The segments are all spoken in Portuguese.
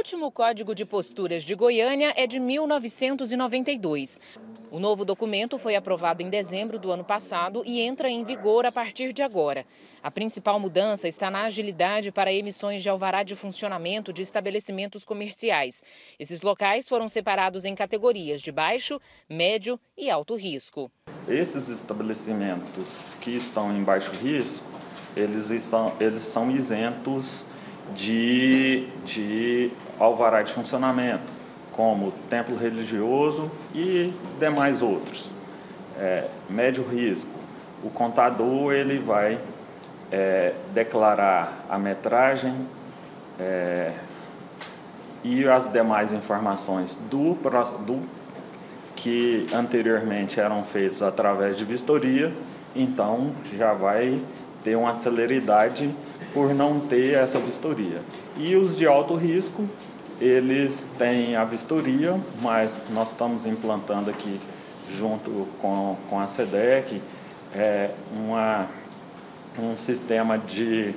último Código de Posturas de Goiânia é de 1992. O novo documento foi aprovado em dezembro do ano passado e entra em vigor a partir de agora. A principal mudança está na agilidade para emissões de alvará de funcionamento de estabelecimentos comerciais. Esses locais foram separados em categorias de baixo, médio e alto risco. Esses estabelecimentos que estão em baixo risco, eles são isentos de alvará de funcionamento, como templo religioso e demais outros. Médio risco, o contador ele vai declarar a metragem e as demais informações do que anteriormente eram feitos através de vistoria, então já vai ter uma celeridade por não ter essa vistoria. E os de alto risco, eles têm a vistoria, mas nós estamos implantando aqui, junto com a SEDEC, um sistema de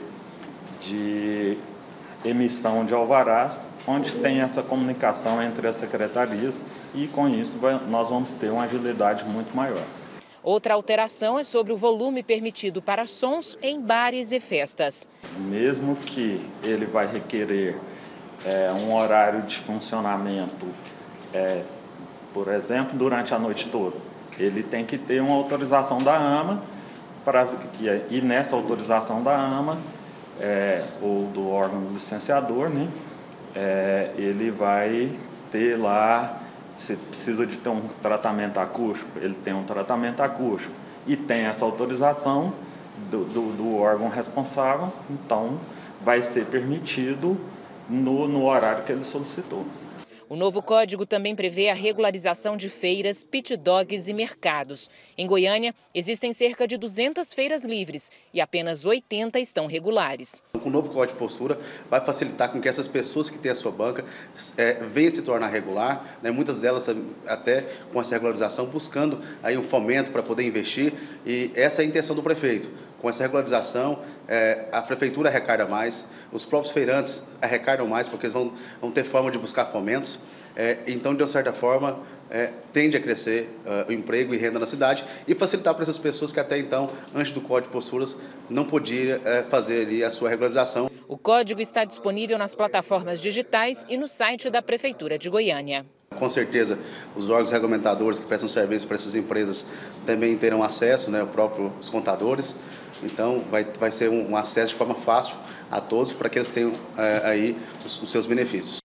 emissão de alvarás, onde tem essa comunicação entre as secretarias e, com isso, nós vamos ter uma agilidade muito maior. Outra alteração é sobre o volume permitido para sons em bares e festas. Mesmo que ele vai requerer um horário de funcionamento, por exemplo, durante a noite toda, ele tem que ter uma autorização da AMA, e nessa autorização da AMA, ou do órgão licenciador, né, ele vai ter lá, se precisa de ter um tratamento acústico, ele tem um tratamento acústico e tem essa autorização do órgão responsável, então vai ser permitido no horário que ele solicitou. O novo código também prevê a regularização de feiras, pit dogs e mercados. Em Goiânia, existem cerca de 200 feiras livres e apenas 80 estão regulares. O novo Código de Postura vai facilitar com que essas pessoas que têm a sua banca venham se tornar regular, né? Muitas delas até com essa regularização buscando aí um fomento para poder investir, e essa é a intenção do prefeito. Com essa regularização, a prefeitura arrecada mais, os próprios feirantes arrecadam mais, porque eles vão ter forma de buscar fomentos. Então, de uma certa forma, tende a crescer o emprego e renda na cidade e facilitar para essas pessoas que até então, antes do Código de Posturas, não podiam fazer ali a sua regularização. O código está disponível nas plataformas digitais e no site da Prefeitura de Goiânia. Com certeza, os órgãos regulamentadores que prestam serviço para essas empresas também terão acesso, né, os contadores. Então, vai ser um acesso de forma fácil a todos para que eles tenham aí os seus benefícios.